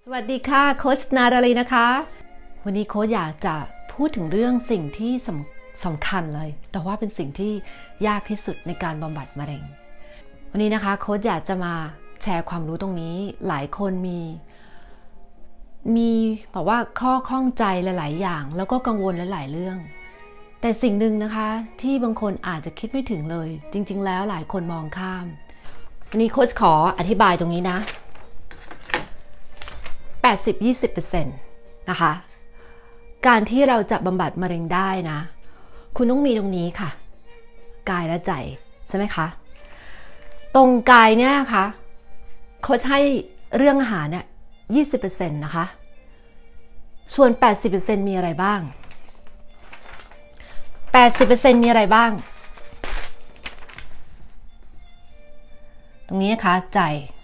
สวัสดีค่ะโค้ชนาดาลีนะคะวันนี้โค้ชอยากจะพูดถึงเรื่องสิ่งที่สำคัญเลยแต่ว่าเป็นสิ่งที่ยากที่สุดในการบำบัดมะเร็งวันนี้นะคะโค้ชอยากจะมาแชร์ความรู้ตรงนี้หลายคนมีบอกว่าข้อข้องใจหลายๆอย่างแล้วก็กังวลหลายๆเรื่องแต่สิ่งหนึ่งนะคะที่บางคนอาจจะคิดไม่ถึงเลยจริงๆแล้วหลายคนมองข้ามวันนี้โค้ชขออธิบายตรงนี้นะ80-20% นะคะการที่เราจะบำบัดมะเร็งได้นะคุณต้องมีตรงนี้ค่ะกายและใจใช่ไหมคะตรงกายเนี่ยนะคะโค้ชให้เรื่องอาหารเนี่ย 20% นะคะส่วน 80% มีอะไรบ้าง 80% มีอะไรบ้างตรงนี้นะคะใจ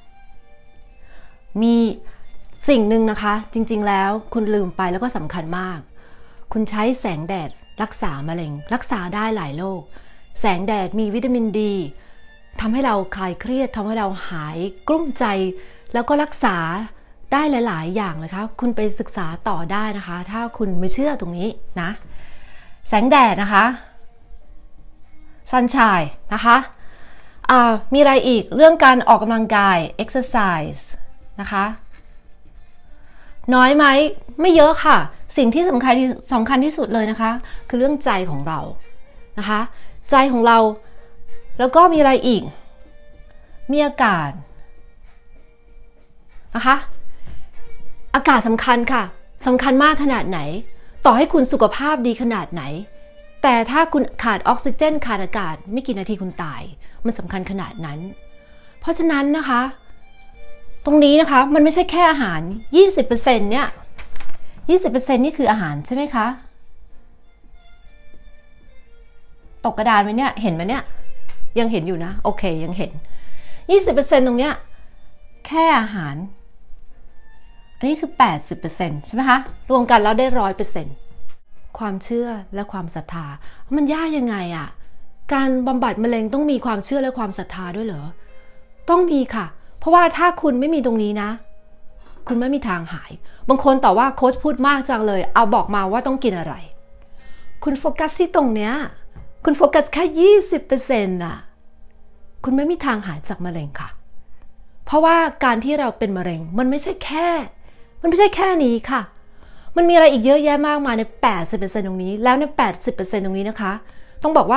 มีสิ่งหนึ่งนะคะจริงๆแล้วคุณลืมไปแล้วก็สำคัญมากคุณใช้แสงแดดรักษามะเร็งรักษาได้หลายโรคแสงแดดมีวิตามินดีทำให้เราคลายเครียดทำให้เราหายกลุ้มใจแล้วก็รักษาได้หลายๆอย่างเลยค่ะคุณไปศึกษาต่อได้นะคะถ้าคุณไม่เชื่อตรงนี้นะแสงแดดนะคะsunshine นะคะมีอะไรอีกเรื่องการออกกำลังกาย exercise นะคะน้อยไหมไม่เยอะค่ะสิ่งที่สำคัญที่สุดเลยนะคะคือเรื่องใจของเรานะคะใจของเราแล้วก็มีอะไรอีกมีอากาศนะคะอากาศสำคัญค่ะสำคัญมากขนาดไหนต่อให้คุณสุขภาพดีขนาดไหนแต่ถ้าคุณขาดออกซิเจนขาดอากาศไม่กี่นาทีคุณตายมันสำคัญขนาดนั้นเพราะฉะนั้นนะคะตรงนี้นะคะมันไม่ใช่แค่อาหาร 20% เนี่ย 20% นี่คืออาหารใช่ไหมคะตกกระดานไหมเนี่ยเห็นไหมเนี่ยยังเห็นอยู่นะโอเคยังเห็น 20% ตรงเนี้ยแค่อาหารอันนี้คือ 80% ใช่ไหมคะรวมกันแล้วได้ 100% ความเชื่อและความศรัทธามันยากยังไงอะการบำบัดมะเร็งต้องมีความเชื่อและความศรัทธาด้วยเหรอต้องมีค่ะเพราะว่าถ้าคุณไม่มีตรงนี้นะคุณไม่มีทางหายบางคนต่อว่าโค้ชพูดมากจังเลยเอาบอกมาว่าต้องกินอะไรคุณโฟกัสที่ตรงเนี้ยคุณโฟกัสแค่ 20% น่ะคุณไม่มีทางหายจากมะเร็งค่ะเพราะว่าการที่เราเป็นมะเร็งมันไม่ใช่แค่นี้ค่ะมันมีอะไรอีกเยอะแยะมากมายใน 80% ตรงนี้แล้วใน 80% ตรงนี้นะคะต้องบอกว่า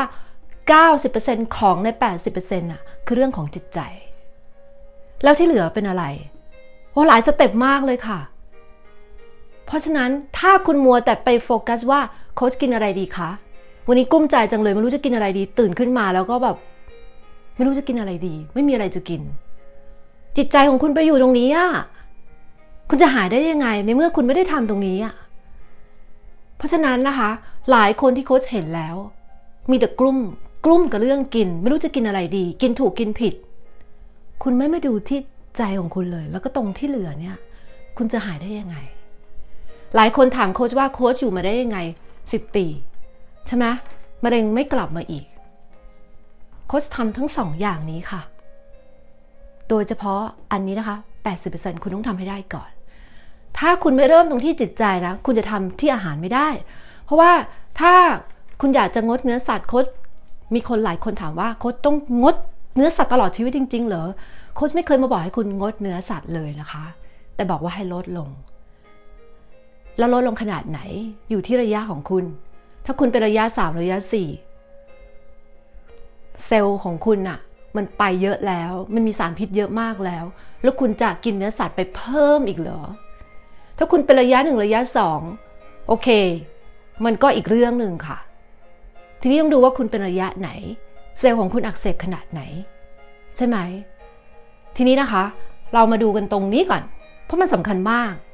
90% ของใน 80% น่ะคือเรื่องของจิตใจแล้วที่เหลือเป็นอะไรโอ้หลายสเต็ปมากเลยค่ะเพราะฉะนั้นถ้าคุณมัวแต่ไปโฟกัสว่าโค้ชกินอะไรดีคะวันนี้กุ้มใจจังเลยไม่รู้จะกินอะไรดีตื่นขึ้นมาแล้วก็แบบไม่รู้จะกินอะไรดีไม่มีอะไรจะกินจิตใจของคุณไปอยู่ตรงนี้อ่ะคุณจะหายได้ยังไงในเมื่อคุณไม่ได้ทำตรงนี้อ่ะเพราะฉะนั้นนะคะหลายคนที่โค้ชเห็นแล้วมีแต่กลุ้มกับเรื่องกินไม่รู้จะกินอะไรดีกินถูกกินผิดคุณไม่มาดูที่ใจของคุณเลยแล้วก็ตรงที่เหลือเนี่ยคุณจะหายได้ยังไงหลายคนถามโค้ชว่าโค้ชอยู่มาได้ยังไง10 ปีใช่ไหมมะเร็งไม่กลับมาอีกโค้ชทำทั้ง2 อย่างนี้ค่ะโดยเฉพาะอันนี้นะคะ 80% คุณต้องทำให้ได้ก่อนถ้าคุณไม่เริ่มตรงที่จิตใจนะคุณจะทำที่อาหารไม่ได้เพราะว่าถ้าคุณอยากจะงดเนื้อสัตว์โค้ชมีคนหลายคนถามว่าโค้ชต้องงดเนื้อสัตว์ตลอดชีวิตจริงๆเหรอโค้ชไม่เคยมาบอกให้คุณงดเนื้อสัตว์เลยนะคะแต่บอกว่าให้ลดลงแล้วลดลงขนาดไหนอยู่ที่ระยะของคุณถ้าคุณเป็นระยะ3ระยะ4เซลล์ของคุณน่ะมันไปเยอะแล้วมันมีสารพิษเยอะมากแล้วคุณจะกินเนื้อสัตว์ไปเพิ่มอีกเหรอถ้าคุณเป็นระยะ1ระยะ2โอเคมันก็อีกเรื่องหนึ่งค่ะทีนี้ต้องดูว่าคุณเป็นระยะไหนเซลล์ของคุณอักเสบขนาดไหนใช่ไหมทีนี้นะคะเรามาดูกันตรงนี้ก่อนเพราะมันสำคัญมาก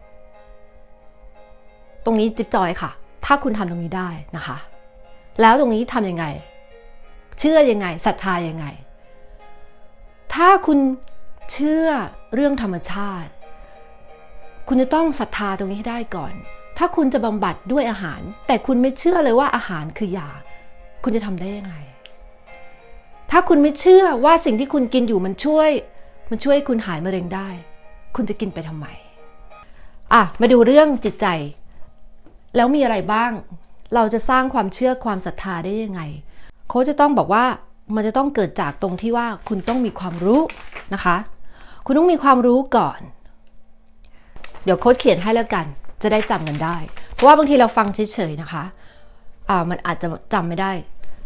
ตรงนี้จิ๊บจอยค่ะถ้าคุณทำตรงนี้ได้นะคะแล้วตรงนี้ทำยังไงเชื่อยังไงศรัทธายังไงถ้าคุณเชื่อเรื่องธรรมชาติคุณจะต้องศรัทธาตรงนี้ให้ได้ก่อนถ้าคุณจะบำบัดด้วยอาหารแต่คุณไม่เชื่อเลยว่าอาหารคือยาคุณจะทำได้ยังไงถ้าคุณไม่เชื่อว่าสิ่งที่คุณกินอยู่มันช่วยคุณหายมะเร็งได้คุณจะกินไปทำไมมาดูเรื่องจิตใจแล้วมีอะไรบ้างเราจะสร้างความเชื่อความศรัทธาได้ยังไงโค้ชจะต้องบอกว่ามันจะต้องเกิดจากตรงที่ว่าคุณต้องมีความรู้นะคะคุณต้องมีความรู้ก่อนเดี๋ยวโค้ชเขียนให้แล้วกันจะได้จำกันได้เพราะว่าบางทีเราฟังเฉยๆนะคะมันอาจจะจำไม่ได้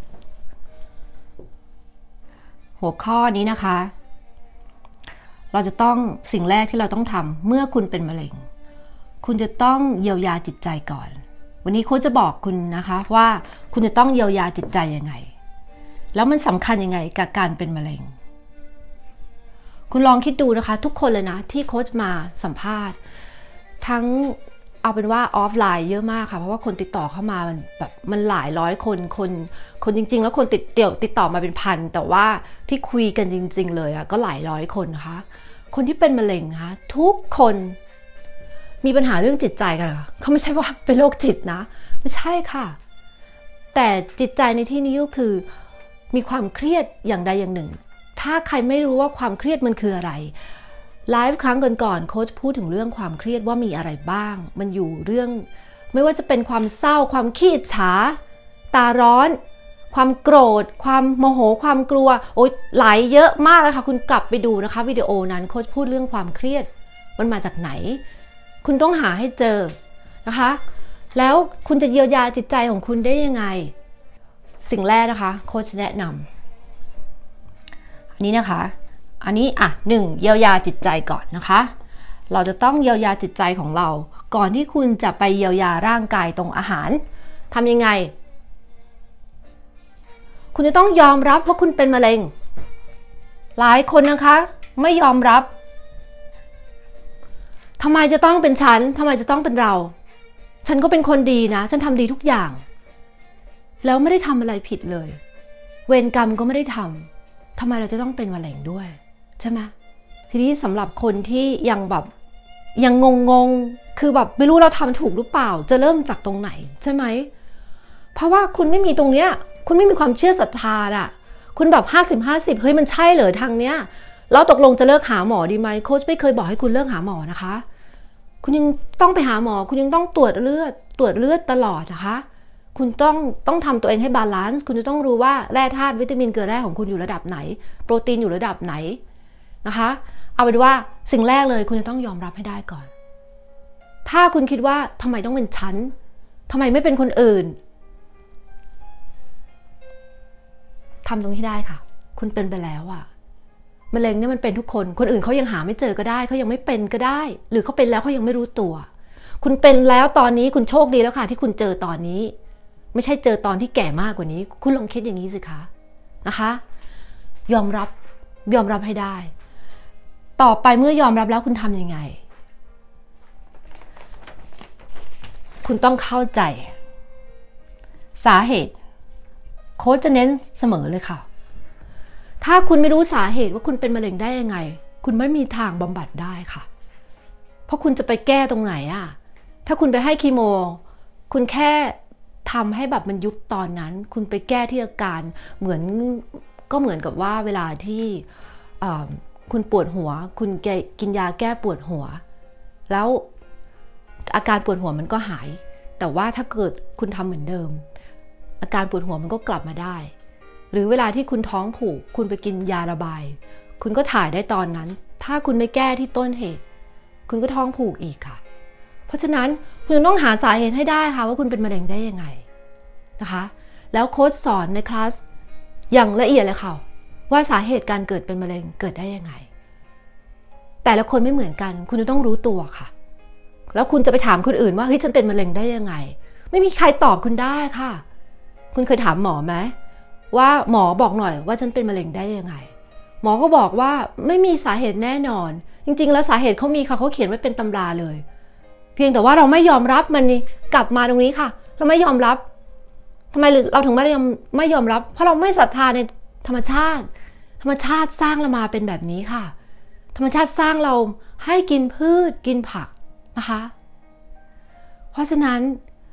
หัวข้อนี้นะคะเราจะต้องสิ่งแรกที่เราต้องทำเมื่อคุณเป็นมะเร็งคุณจะต้องเยียวยาจิตใจก่อนวันนี้โค้ชจะบอกคุณนะคะว่าคุณจะต้องเยียวยาจิตใจยังไงแล้วมันสำคัญยังไงกับการเป็นมะเร็งคุณลองคิดดูนะคะทุกคนเลยนะที่โค้ชมาสัมภาษณ์ทั้งเอาเป็นว่าออฟไลน์เยอะมากค่ะเพราะว่าคนติดต่อเข้ามามันแบบมันหลายร้อยคนจริงๆแล้วคนติดต่อมาเป็นพันแต่ว่าที่คุยกันจริงๆเลยก็หลายร้อยคนนะคะคนที่เป็นมะเร็งนะคะทุกคนมีปัญหาเรื่องจิตใจกันเหรอเขาไม่ใช่ว่าเป็นโรคจิตนะไม่ใช่ค่ะแต่จิตใจในที่นี้ก็คือมีความเครียดอย่างใดอย่างหนึ่งถ้าใครไม่รู้ว่าความเครียดมันคืออะไรไลฟ์ครั้งก่อนๆโค้ชพูดถึงเรื่องความเครียดว่ามีอะไรบ้างมันอยู่เรื่องไม่ว่าจะเป็นความเศร้าความขี้อิจฉาตาร้อนความโกรธความโมโหความกลัวโอ๊ยหลายเยอะมากเลยค่ะคุณกลับไปดูนะคะวิดีโอนั้นโค้ชพูดเรื่องความเครียดมันมาจากไหนคุณต้องหาให้เจอนะคะแล้วคุณจะเยียวยาจิตใจของคุณได้ยังไงสิ่งแรกนะคะโค้ชแนะนำอันนี้นะคะอันนี้1เยียวยาจิตใจก่อนนะคะเราจะต้องเยียวยาจิตใจของเราก่อนที่คุณจะไปเยียวยาร่างกายตรงอาหารทำยังไงคุณจะต้องยอมรับว่าคุณเป็นมะเร็งหลายคนนะคะไม่ยอมรับทำไมจะต้องเป็นฉันทำไมจะต้องเป็นเราฉันก็เป็นคนดีนะฉันทำดีทุกอย่างแล้วไม่ได้ทำอะไรผิดเลยเวรกรรมก็ไม่ได้ทำทำไมเราจะต้องเป็นมะเร็งด้วยใช่ไหมทีนี้สำหรับคนที่ยังงงคือแบบไม่รู้เราทำถูกหรือเปล่าจะเริ่มจากตรงไหนใช่ไหมเพราะว่าคุณไม่มีตรงเนี้ยคุณไม่มีความเชื่อศรัทธาคุณแบบ50-50เฮ้ยมันใช่เหรอทางเนี้ยแล้วตกลงจะเลิกหาหมอดีไหมโค้ชไม่เคยบอกให้คุณเลิกหาหมอนะคะคุณยังต้องไปหาหมอคุณยังต้องตรวจเลือดตลอดนะคะคุณต้องทำตัวเองให้บาลานซ์คุณจะต้องรู้ว่าแร่ธาตุวิตามินเกลือแร่ของคุณอยู่ระดับไหนโปรตีนอยู่ระดับไหนนะคะเอาเป็นว่าสิ่งแรกเลยคุณจะต้องยอมรับให้ได้ก่อนถ้าคุณคิดว่าทำไมต้องเป็นฉันทำไมไม่เป็นคนอื่นทำตรงที่ได้ค่ะคุณเป็นไปแล้วมะเร็งเนี่ยมันเป็นทุกคนคนอื่นเขายังหาไม่เจอก็ได้เขายังไม่เป็นก็ได้หรือเขาเป็นแล้วเขายังไม่รู้ตัวคุณเป็นแล้วตอนนี้คุณโชคดีแล้วค่ะที่คุณเจอตอนนี้ไม่ใช่เจอตอนที่แก่มากกว่านี้คุณลองคิดอย่างนี้สิคะนะคะยอมรับให้ได้ต่อไปเมื่อยอมรับแล้วคุณทำยังไงคุณต้องเข้าใจสาเหตุโค้ชจะเน้นเสมอเลยค่ะถ้าคุณไม่รู้สาเหตุว่าคุณเป็นมะเร็งได้ยังไงคุณไม่มีทางบำบัดได้ค่ะเพราะคุณจะไปแก้ตรงไหนถ้าคุณไปให้คีโมคุณแค่ทำให้แบบมันยุบตอนนั้นคุณไปแก้ที่อาการเหมือนกับว่าเวลาที่คุณปวดหัวคุณกินยาแก้ปวดหัวแล้วอาการปวดหัวมันก็หายแต่ว่าถ้าเกิดคุณทำเหมือนเดิมอาการปวดหัวมันก็กลับมาได้หรือเวลาที่คุณท้องผูกคุณไปกินยาระบายคุณก็ถ่ายได้ตอนนั้นถ้าคุณไม่แก้ที่ต้นเหตุคุณก็ท้องผูกอีกค่ะเพราะฉะนั้นคุณต้องหาสาเหตุให้ได้ค่ะว่าคุณเป็นมะเร็งได้ยังไงนะคะแล้วโค้ชสอนในคลาสอย่างละเอียดเลยค่ะว่าสาเหตุการเกิดเป็นมะเร็งเกิดได้ยังไงแต่ละคนไม่เหมือนกันคุณจะต้องรู้ตัวค่ะแล้วคุณจะไปถามคนอื่นว่าเฮ้ยฉันเป็นมะเร็งได้ยังไงไม่มีใครตอบคุณได้ค่ะคุณเคยถามหมอไหมว่าหมอบอกหน่อยว่าฉันเป็นมะเร็งได้ยังไงหมอก็บอกว่าไม่มีสาเหตุแน่นอนจริงๆแล้วสาเหตุเขามีค่ะเขาเขียนไว้เป็นตำราเลยเพียงแต่ว่าเราไม่ยอมรับมันนี่กลับมาตรงนี้ค่ะเราไม่ยอมรับทำไมเราถึงไม่ยอมรับเพราะเราไม่ศรัทธาในธรรมชาติสร้างเรามาเป็นแบบนี้ค่ะธรรมชาติสร้างเราให้กินพืชกินผักนะคะเพราะฉะนั้น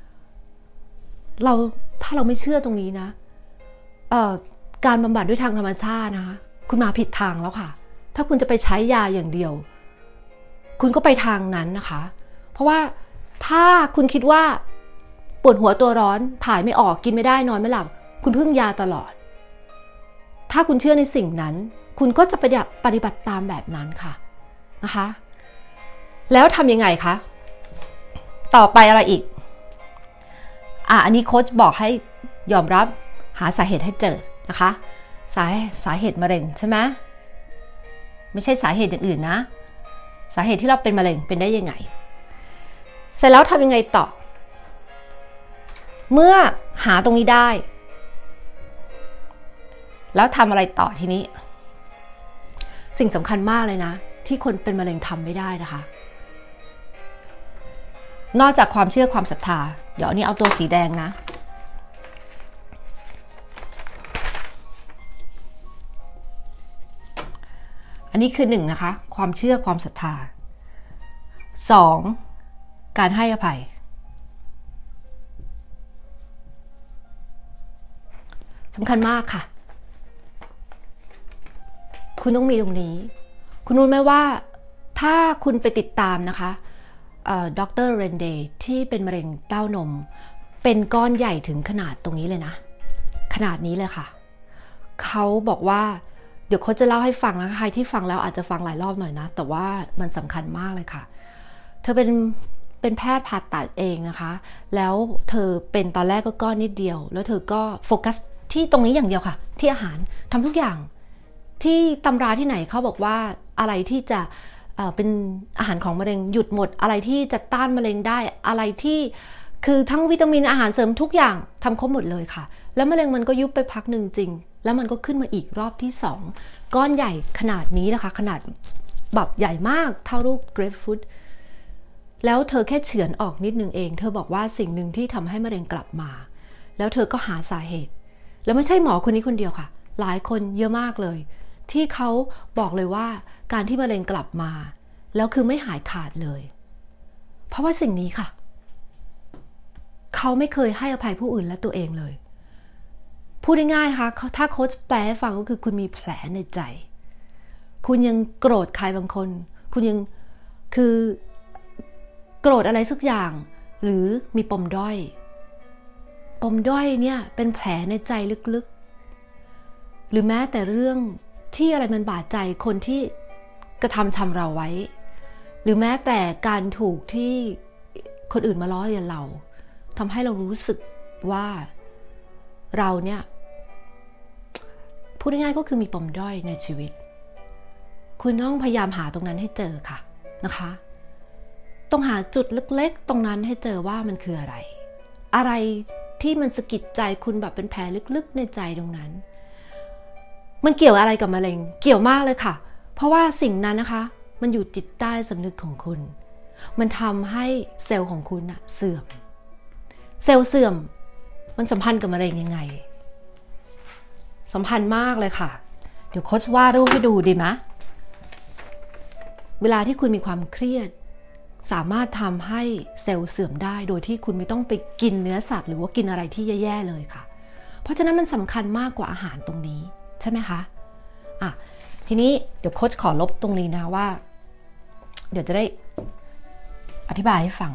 ถ้าเราไม่เชื่อตรงนี้นะการบำบัดด้วยทางธรรมชาตินะคะคุณมาผิดทางแล้วค่ะถ้าคุณจะไปใช้ยาอย่างเดียวคุณก็ไปทางนั้นนะคะเพราะว่าถ้าคุณคิดว่าปวดหัวตัวร้อนถ่ายไม่ออกกินไม่ได้นอนไม่หลับคุณพึ่งยาตลอดถ้าคุณเชื่อในสิ่งนั้นคุณก็จะปฏิบัติตามแบบนั้นค่ะนะคะแล้วทำยังไงคะต่อไปอะไรอีกอันนี้โค้ชบอกให้ยอมรับหาสาเหตุให้เจอนะคะสาเหตุมะเร็งใช่ไหมไม่ใช่สาเหตุอย่างอื่นนะสาเหตุที่เราเป็นมะเร็งเป็นได้ยังไงเสร็จแล้วทำยังไงต่อเมื่อหาตรงนี้ได้แล้วทำอะไรต่อทีนี้สิ่งสำคัญมากเลยนะที่คนเป็นมะเร็งทำไม่ได้นะคะนอกจากความเชื่อความศรัทธาเดี๋ยวนี้เอาตัวสีแดงนะอันนี้คือ1นะคะความเชื่อความศรัทธา2การให้อภัยสำคัญมากค่ะคุณต้องมีตรงนี้คุณรู้ไหมว่าถ้าคุณไปติดตามนะคะดร.เรนเดย์ที่เป็นมะเร็งเต้านมเป็นก้อนใหญ่ถึงขนาดตรงนี้เลยนะขนาดนี้เลยค่ะเขาบอกว่าเดี๋ยวเขาจะเล่าให้ฟังนะใครที่ฟังแล้วอาจจะฟังหลายรอบหน่อยนะแต่ว่ามันสำคัญมากเลยค่ะเธอเป็นแพทย์ผ่าตัดเองนะคะแล้วเธอเป็นตอนแรกก็ก้อนนิดเดียวแล้วเธอก็โฟกัสที่ตรงนี้อย่างเดียวค่ะที่อาหารทำทุกอย่างที่ตำราที่ไหนเขาบอกว่าอะไรที่จะเป็นอาหารของมะเร็งหยุดหมดอะไรที่จะต้านมะเร็งได้อะไรที่คือทั้งวิตามินอาหารเสริมทุกอย่างทำครบหมดเลยค่ะแล้วมะเร็งมันก็ยุบไปพักหนึ่งจริงแล้วมันก็ขึ้นมาอีกรอบที่2ก้อนใหญ่ขนาดนี้นะคะขนาดแบบใหญ่มากเท่าลูกเกรปฟรุตแล้วเธอแค่เฉือนออกนิดนึงเองเธอบอกว่าสิ่งหนึ่งที่ทำให้มะเร็งกลับมาแล้วเธอก็หาสาเหตุแล้วไม่ใช่หมอคนนี้คนเดียวค่ะหลายคนเยอะมากเลยที่เขาบอกเลยว่าการที่มะเร็งกลับมาแล้วคือไม่หายขาดเลยเพราะว่าสิ่งนี้ค่ะเขาไม่เคยให้อภัยผู้อื่นและตัวเองเลยพูดง่ายๆนะคะถ้าโค้ชแปลให้ฟังก็คือคุณมีแผลในใจคุณยังโกรธใครบางคนคุณยังคือโกรธอะไรสักอย่างหรือมีปมด้อยเนี่ยเป็นแผลในใจลึกๆหรือแม้แต่เรื่องที่อะไรมันบาดใจคนที่กระทำเราไว้หรือแม้แต่การถูกที่คนอื่นมาล้อเลียนเราทำให้เรารู้สึกว่าเราเนี่ยพูดง่ายๆก็คือมีปมด้อยในชีวิตคุณต้องพยายามหาตรงนั้นให้เจอค่ะนะคะต้องหาจุดเล็กๆตรงนั้นให้เจอว่ามันคืออะไรที่มันสะกิดใจคุณแบบเป็นแผลลึกๆในใจตรงนั้นมันเกี่ยวอะไรกับมะเร็งเกี่ยวมากเลยค่ะเพราะว่าสิ่งนั้นนะคะมันอยู่จิตใต้สำนึกของคุณมันทำให้เซลล์ของคุณเสื่อมเซลล์เสื่อมมันสัมพันธ์กับมะเร็งยังไงสัมพันธ์มากเลยค่ะเดี๋ยวโค้ชวาดรูปให้ดูดีไหมเวลาที่คุณมีความเครียดสามารถทำให้เซลล์เสื่อมได้โดยที่คุณไม่ต้องไปกินเนื้อสัตว์หรือว่ากินอะไรที่แย่ๆเลยค่ะเพราะฉะนั้นมันสำคัญมากกว่าอาหารตรงนี้ใช่ไหมคะทีนี้เดี๋ยวโค้ชขอลบตรงนี้นะว่าเดี๋ยวจะได้อธิบายให้ฟัง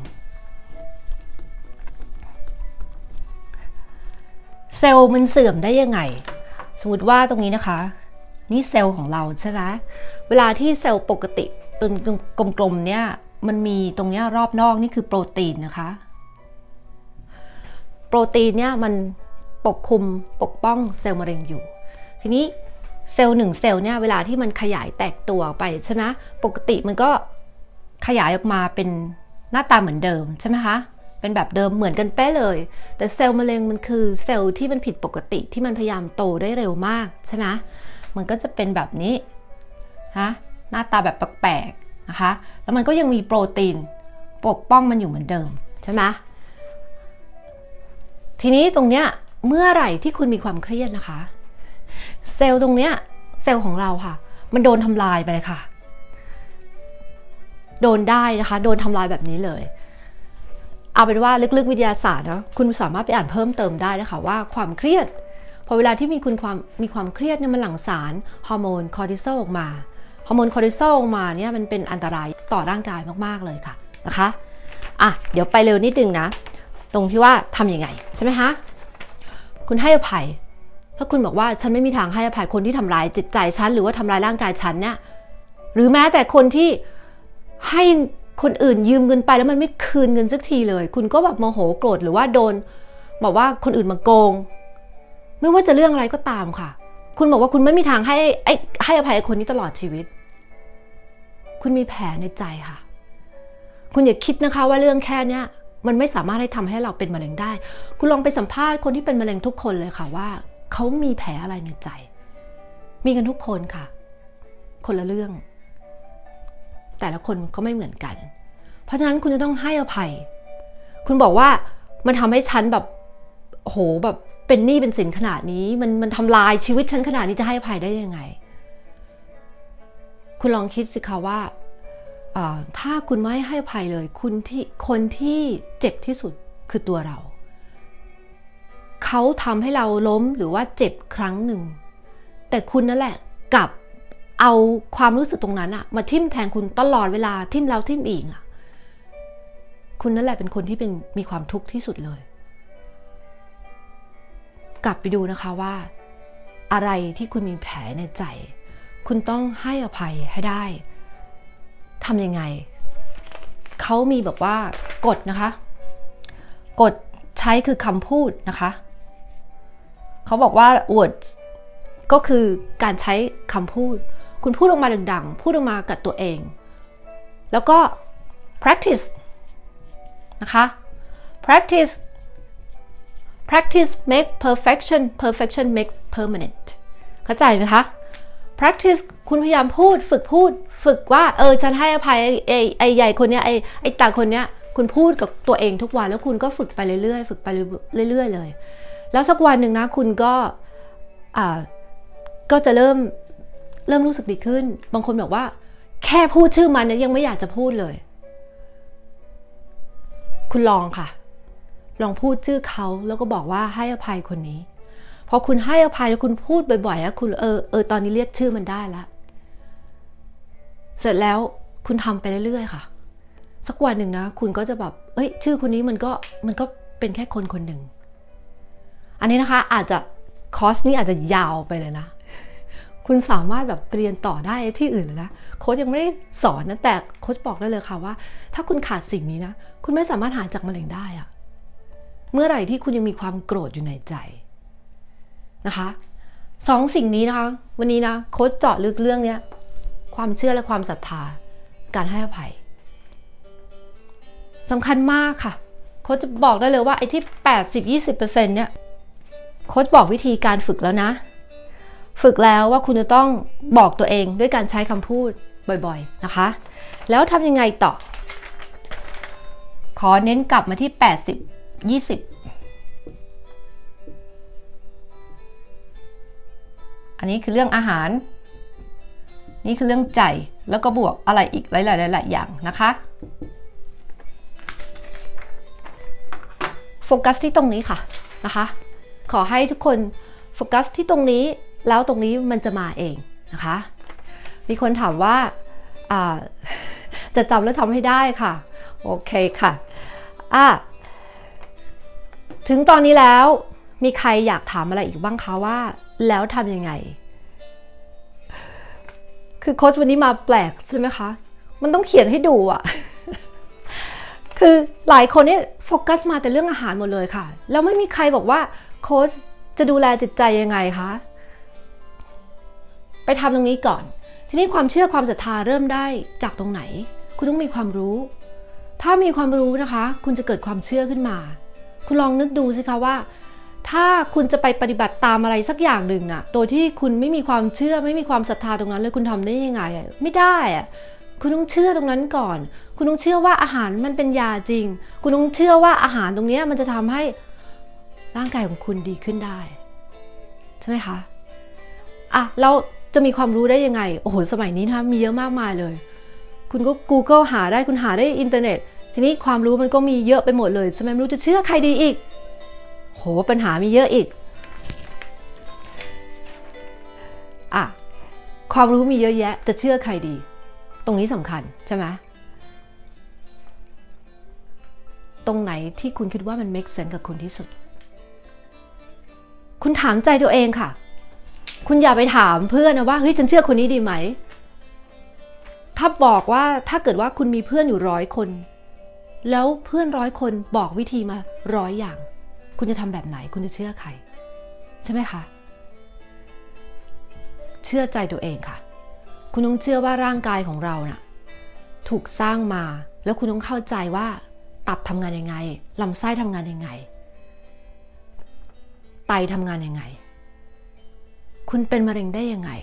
เซลล์มันเสื่อมได้ยังไงสมมติว่าตรงนี้นะคะนี่เซลล์ของเราใช่ไหมเวลาที่เซลล์ปกติเป็นกลมๆเนี่ยมันมีตรงนี้รอบนอกนี่คือโปรตีนนะคะโปรตีนเนี่ยมันปกป้องเซลล์มะเร็งอยู่ทีนี้เซลล์1เซลล์เนี่ยเวลาที่มันขยายแตกตัวไปใช่ไหมปกติมันก็ขยายออกมาเป็นหน้าตาเหมือนเดิมใช่ไหมคะเป็นแบบเดิมเหมือนกันเป๊ะเลยแต่เซลล์มะเร็งมันคือเซลล์ที่มันผิดปกติที่มันพยายามโตได้เร็วมากใช่ไหมมันก็จะเป็นแบบนี้นะหน้าตาแบบแปลกๆนะคะแล้วมันก็ยังมีโปรตีนปกป้องมันอยู่เหมือนเดิมใช่ไหมทีนี้ตรงเนี้ยเมื่อไหร่ที่คุณมีความเครียดนะคะเซลล์ตรงเนี้ยเซลล์ของเราค่ะมันโดนทำลายไปเลยค่ะโดนได้นะคะโดนทำลายแบบนี้เลยเอาเป็นว่าลึกๆวิทยาศาสตร์นะคุณสามารถไปอ่านเพิ่มเติมได้นะคะว่าความเครียดพอเวลาที่มีความเครียดเนี่ยมันหลั่งสารฮอร์โมนคอร์ติซอลออกมาฮอร์โมนคอร์ติซอลออกมาเนี่ยมันเป็นอันตรายต่อร่างกายมากๆเลยค่ะนะคะเดี๋ยวไปเร็วนิดนึงนะตรงที่ว่าทำยังไงใช่ไหมคะคุณให้อภัยถ้าคุณบอกว่าฉันไม่มีทางให้อภัยคนที่ทำร้ายจิตใจฉันหรือว่าทำร้ายร่างกายฉันเนี่ยหรือแม้แต่คนที่ให้คนอื่นยืมเงินไปแล้วมันไม่คืนเงินสักทีเลยคุณก็แบบโมโหโกรธหรือว่าโดนบอกว่าคนอื่นมาโกงไม่ว่าจะเรื่องอะไรก็ตามค่ะคุณบอกว่าคุณไม่มีทางให้อภัยคนนี้ตลอดชีวิตคุณมีแผลในใจค่ะคุณอย่าคิดนะคะว่าเรื่องแค่เนี้ยมันไม่สามารถให้ทำให้เราเป็นมะเร็งได้คุณลองไปสัมภาษณ์คนที่เป็นมะเร็งทุกคนเลยค่ะว่าเขามีแผลอะไรในใจมีกันทุกคนค่ะคนละเรื่องแต่ละคนก็ไม่เหมือนกันเพราะฉะนั้นคุณจะต้องให้อภัยคุณบอกว่ามันทำให้ฉันแบบโหแบบเป็นหนี้เป็นสินขนาดนี้มันทำลายชีวิตฉันขนาดนี้จะให้อภัยได้ยังไงคุณลองคิดสิคะว่าถ้าคุณไม่ให้อภัยเลยคนที่เจ็บที่สุดคือตัวเราเขาทำให้เราล้มหรือว่าเจ็บครั้งหนึ่งแต่คุณนั่นแหละกลับเอาความรู้สึกตรงนั้นมาทิ่มแทงคุณตลอดเวลาทิ่มแล้วทิ่มอีกคุณนั่นแหละเป็นคนที่มีความทุกข์ที่สุดเลยกลับไปดูนะคะว่าอะไรที่คุณมีแผลในใจคุณต้องให้อภัยให้ได้ทำยังไงเขามีแบบว่ากฎนะคะกฎใช้คือคำพูดนะคะเขาบอกว่า words ก็คือการใช้คำพูดคุณพูดออกมาดังๆพูดออกมากับตัวเองแล้วก็ practice นะคะ practice make perfection makes permanent เข้าใจไหมคะ practice คุณพยายามฝึกว่าฉันให้อภัยไอ้ใหญ่คนเนี้ยไอ้ตาคนเนี้ยคุณพูดกับตัวเองทุกวันแล้วคุณก็ฝึกไปเรื่อยๆฝึกไปเรื่อยๆเลยแล้วสักวันหนึ่งนะคุณก็จะเริ่มรู้สึกดีขึ้นบางคนบอกว่าแค่พูดชื่อมันเนี่ยยังไม่อยากจะพูดเลยคุณลองค่ะลองพูดชื่อเขาแล้วก็บอกว่าให้อภัยคนนี้พอคุณให้อภัยแล้วคุณพูดบ่อยๆคุณตอนนี้เรียกชื่อมันได้แล้วเสร็จแล้วคุณทำไปเรื่อยๆค่ะสักวันหนึ่งนะคุณก็จะแบบชื่อคนนี้มันก็เป็นแค่คนหนึ่งอันนี้นะคะอาจจะคอร์สนี้อาจจะยาวไปเลยนะคุณสามารถแบบเรียนต่อได้ที่อื่นเลยนะโค้ชยังไม่ได้สอนนะแต่โค้ชบอกได้เลยค่ะว่าถ้าคุณขาดสิ่งนี้นะคุณไม่สามารถหายจากมะเร็งได้อะเมื่อไหร่ที่คุณยังมีความโกรธอยู่ในใจนะคะ2 สิ่งนี้นะคะวันนี้นะโค้ชเจาะลึกเรื่องนี้ความเชื่อและความศรัทธาการให้อภัยสำคัญมากค่ะโค้ชจะบอกได้เลยว่าไอ้ที่ 80-20% เนี่ยโค้ชบอกวิธีการฝึกแล้วนะฝึกแล้วว่าคุณจะต้องบอกตัวเองด้วยการใช้คำพูดบ่อยๆนะคะแล้วทำยังไงต่อขอเน้นกลับมาที่80-20อันนี้คือเรื่องอาหารนี่คือเรื่องใจแล้วก็บวกอะไรอีกหลายๆอย่างนะคะโฟกัสที่ตรงนี้ค่ะนะคะขอให้ทุกคนโฟกัสที่ตรงนี้แล้วตรงนี้มันจะมาเองนะคะมีคนถามว่าจะจำแล้วทำให้ได้ค่ะโอเคค่ะถึงตอนนี้แล้วมีใครอยากถามอะไรอีกบ้างคะว่าแล้วทำยังไงคือโค้ชวันนี้มาแปลกใช่ไหมคะมันต้องเขียนให้ดูอ่ะ คือหลายคนเนี่ยโฟกัสมาแต่เรื่องอาหารหมดเลยค่ะแล้วไม่มีใครบอกว่าโค้ชจะดูแลจิตใจยังไงคะไปทำตรงนี้ก่อนทีนี้ความเชื่อความศรัทธาเริ่มได้จากตรงไหนคุณต้องมีความรู้ถ้ามีความรู้นะคะคุณจะเกิดความเชื่อขึ้นมาคุณลองนึกดูสิคะว่าถ้าคุณจะไปปฏิบัติตามอะไรสักอย่างหนึ่งน่ะโดยที่คุณไม่มีความเชื่อไม่มีความศรัทธาตรงนั้นเลยคุณทำได้ยังไงไม่ได้คุณต้องเชื่อตรงนั้นก่อนคุณต้องเชื่อว่าอาหารมันเป็นยาจริงคุณต้องเชื่อว่าอาหารตรงนี้มันจะทำให้ร่างกายของคุณดีขึ้นได้ใช่ไหมคะเราจะมีความรู้ได้ยังไงโอ้โหสมัยนี้นะคะมีเยอะมากมายเลยคุณก็ Google หาได้คุณหาได้อินเทอร์เน็ตทีนี้ความรู้มันก็มีเยอะไปหมดเลยทำไมไม่รู้จะเชื่อใครดีอีกโหปัญหามีเยอะอีกความรู้มีเยอะแยะจะเชื่อใครดีตรงนี้สำคัญใช่ไหมตรงไหนที่คุณคิดว่ามัน make sense กับคุณที่สุดคุณถามใจตัวเองค่ะคุณอย่าไปถามเพื่อนนะว่าเฮ้ยฉันเชื่อคนนี้ดีไหมถ้าบอกว่าถ้าเกิดว่าคุณมีเพื่อนอยู่100 คนแล้วเพื่อน100 คนบอกวิธีมา100 อย่างคุณจะทำแบบไหนคุณจะเชื่อใครใช่ไหมคะเชื่อใจตัวเองค่ะคุณต้องเชื่อว่าร่างกายของเราน่ะถูกสร้างมาแล้วคุณต้องเข้าใจว่าตับทำงานยังไงลำไส้ทำงานยังไงไตทำงานยังไงคุณเป็นมะเร็งได้ยังไง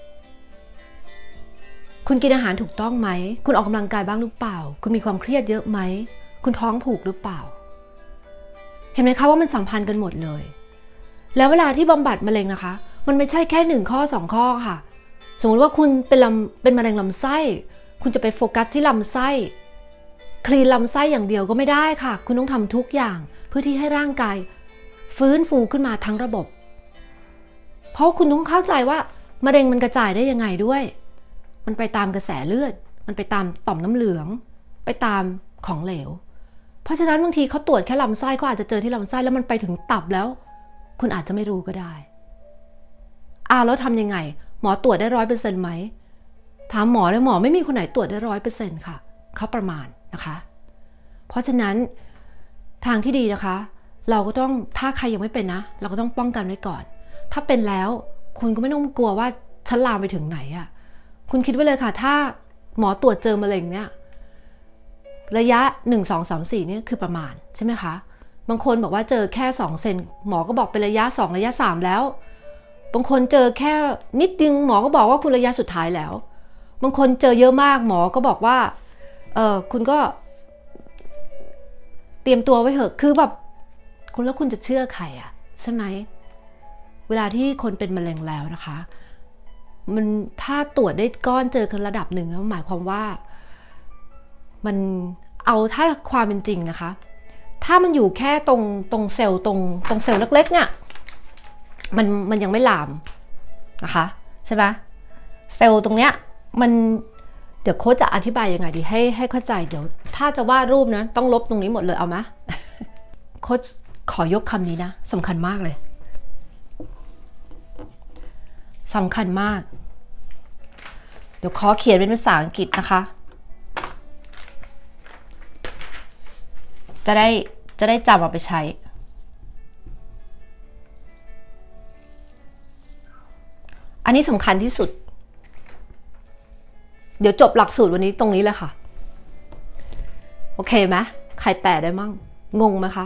คุณกินอาหารถูกต้องไหมคุณออกกำลังกายบ้างหรือเปล่าคุณมีความเครียดเยอะไหมคุณท้องผูกหรือเปล่าเห็นไหมคะว่ามันสัมพันธ์กันหมดเลยแล้วเวลาที่บำบัดมะเร็งนะคะมันไม่ใช่แค่1 ข้อ 2 ข้อค่ะสมมติว่าคุณเป็นมะเร็งลำไส้คุณจะไปโฟกัสที่ลำไส้คลีนลำไส้อย่างเดียวก็ไม่ได้ค่ะคุณต้องทำทุกอย่างเพื่อที่ให้ร่างกายฟื้นฟูขึ้นมาทั้งระบบเพราะคุณต้องเข้าใจว่ามะเร็งมันกระจายได้ยังไงด้วยมันไปตามกระแสเลือดมันไปตามต่อมน้ำเหลืองไปตามของเหลวเพราะฉะนั้นบางทีเขาตรวจแค่ลำไส้ก็อาจจะเจอที่ลำไส้แล้วมันไปถึงตับแล้วคุณอาจจะไม่รู้ก็ได้แล้วทำยังไงหมอตรวจได้100%ไหมถามหมอเลยหมอไม่มีคนไหนตรวจได้100%ค่ะเขาประมาณนะคะเพราะฉะนั้นทางที่ดีนะคะเราก็ต้องถ้าใครยังไม่เป็นนะเราก็ต้องป้องกันไว้ก่อนถ้าเป็นแล้วคุณก็ไม่ต้องกลัวว่าฉันลามไปถึงไหนอ่ะคุณคิดไว้เลยค่ะถ้าหมอตรวจเจอมะเร็งเนี่ยระยะ1 2 3 4เนี่ยคือประมาณใช่ไหมคะบางคนบอกว่าเจอแค่2 เซนหมอก็บอกเป็นระยะ2ระยะ3แล้วบางคนเจอแค่นิดนึงหมอก็บอกว่าคุณระยะสุดท้ายแล้วบางคนเจอเยอะมากหมอก็บอกว่าคุณก็เตรียมตัวไว้เถอะคือแบบคุณแล้วคุณจะเชื่อใครอ่ะใช่ไหมเวลาที่คนเป็นมะเร็งแล้วนะคะมันถ้าตรวจได้ก้อนเจอกันระดับหนึ่งแล้วหมายความว่ามันเอาถ้าความเป็นจริงนะคะถ้ามันอยู่แค่ตรงเซลล์ตรงเซลล์เล็กๆเนี่ยมันยังไม่ลามนะคะใช่ไหมเซลล์ตรงเนี้ยมันเดี๋ยวโค้ชจะอธิบายยังไงดีให้เข้าใจเดี๋ยวถ้าจะวาดรูปนะต้องลบตรงนี้หมดเลยเอาไหม โค้ชขอยกคำนี้นะสำคัญมากเลยสำคัญมากเดี๋ยวขอเขียนเป็นภาษาอังกฤษนะคะจะได้จำเอาไปใช้อันนี้สำคัญที่สุดเดี๋ยวจบหลักสูตรวันนี้ตรงนี้เลยค่ะโอเคไหมใครแปลได้มั่งงงไหมคะ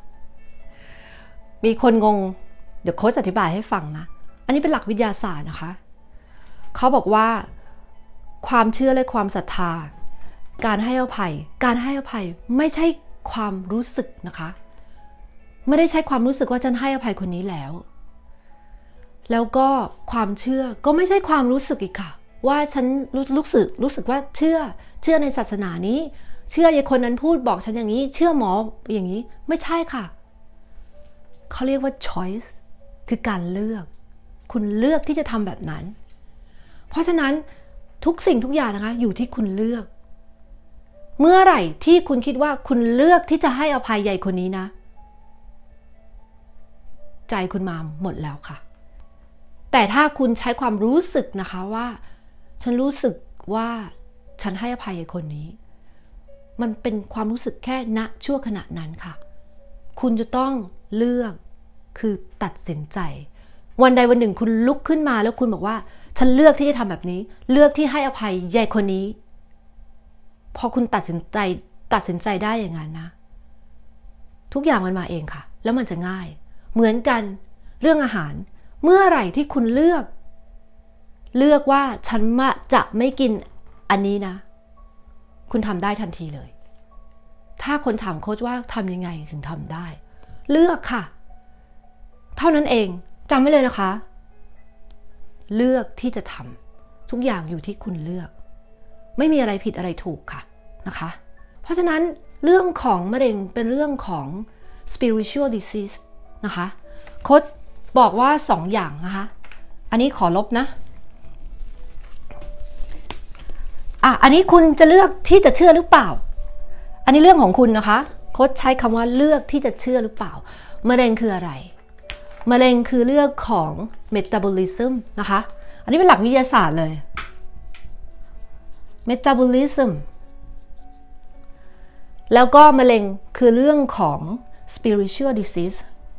มีคนงงเดี๋ยวโค้ชอธิบายให้ฟังนะอันนี้เป็นหลักวิทยาศาสตร์นะคะเขาบอกว่าความเชื่อและความศรัทธาการให้อภัยไม่ใช่ความรู้สึกนะคะไม่ได้ใช้ความรู้สึกว่าฉันให้อภัยคนนี้แล้วก็ความเชื่อก็ไม่ใช่ความรู้สึกอีกค่ะว่าฉันรู้สึกว่าเชื่อในศาสนานี้เชื่อยายคนนั้นพูดบอกฉันอย่างนี้เชื่อหมออย่างนี้ไม่ใช่ค่ะเขาเรียกว่า choice คือการเลือกคุณเลือกที่จะทำแบบนั้นเพราะฉะนั้นทุกสิ่งทุกอย่างนะคะอยู่ที่คุณเลือกเมื่อไหร่ที่คุณคิดว่าคุณเลือกที่จะให้อภัยยายคนนี้นะใจคุณมาหมดแล้วค่ะแต่ถ้าคุณใช้ความรู้สึกนะคะว่าฉันรู้สึกว่าฉันให้อภัยยายคนนี้มันเป็นความรู้สึกแค่ณชั่วขณะนั้นค่ะคุณจะต้องเลือกคือตัดสินใจวันใดวันหนึ่งคุณลุกขึ้นมาแล้วคุณบอกว่าฉันเลือกที่จะทำแบบนี้เลือกที่ให้อภัยยายคนนี้พอคุณตัดสินใจได้อย่างนั้นนะทุกอย่างมันมาเองค่ะแล้วมันจะง่ายเหมือนกันเรื่องอาหารเมื่อไหร่ที่คุณเลือกว่าฉันจะไม่กินอันนี้นะคุณทำได้ทันทีเลยถ้าคนถามโค้ชว่าทำยังไงถึงทำได้เลือกค่ะเท่านั้นเองจำไว้เลยนะคะเลือกที่จะทำทุกอย่างอยู่ที่คุณเลือกไม่มีอะไรผิดอะไรถูกค่ะนะคะเพราะฉะนั้นเรื่องของมะเร็งเป็นเรื่องของ spiritual disease นะคะโค้ชบอกว่า2 อย่างนะคะอันนี้ขอลบนะอันนี้คุณจะเลือกที่จะเชื่อหรือเปล่าอันนี้เรื่องของคุณนะคะโค้ชใช้คำว่าเลือกที่จะเชื่อหรือเปล่ามะเร็งคืออะไรมะเร็งคือเรื่องของ metabolism นะคะอันนี้เป็นหลักวิทยาศาสตร์เลย metabolism แล้วก็มะเร็งคือเรื่องของ spiritual disease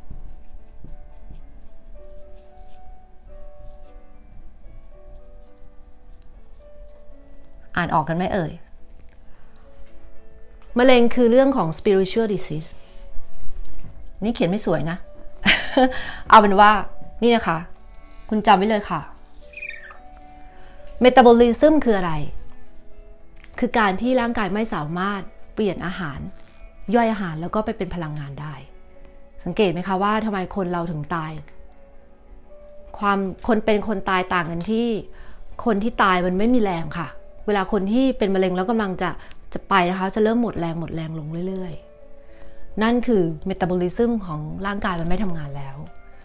อ่านออกกันไหมเอ่ยมะเร็งคือเรื่องของ spiritual disease นี่เขียนไม่สวยนะ เอาเป็นว่านี่นะคะคุณจำไว้เลยค่ะ metabolism คืออะไรคือการที่ร่างกายไม่สามารถเปลี่ยนอาหารย่อยอาหารแล้วก็ไปเป็นพลังงานได้สังเกตไหมคะว่าทำไมคนเราถึงตายคนเป็นคนตายต่างกันที่คนที่ตายมันไม่มีแรงค่ะเวลาคนที่เป็นมะเร็งแล้วกำลังจะไปนะคะจะเริ่มหมดแรงลงเรื่อยๆนั่นคือเมตาบอลิซึมของร่างกายมันไม่ทำงานแล้ว